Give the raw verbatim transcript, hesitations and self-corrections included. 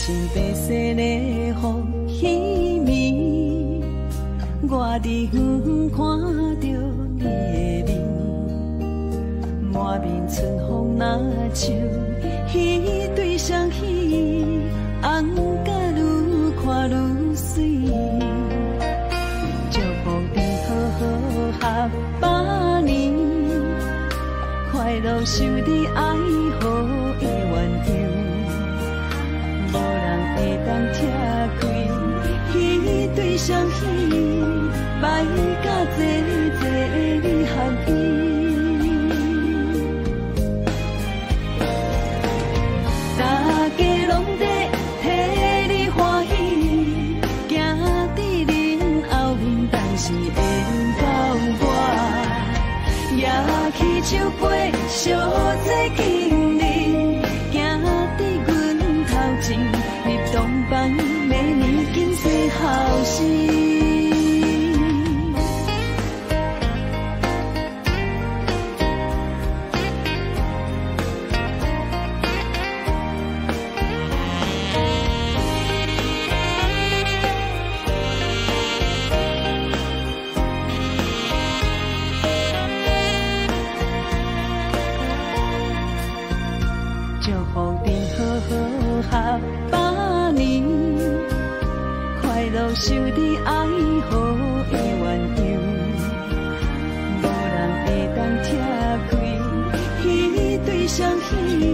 身白色的雨稀暝，我伫远看着你的面，满面春风若像彼对双喜，红甲愈看愈水。祝福你好好合百年，快乐受你爱护的原样。无人会当拆开彼对双喜，摆甲济济你合意。大家拢在替你欢喜，行伫恁后面，但是会轮到我，也起手背小做经历，行伫阮头前，你同伴每年今世后世。祝福你好好合百年，快乐受你爱护的原样。无人会当拆开彼对双喜，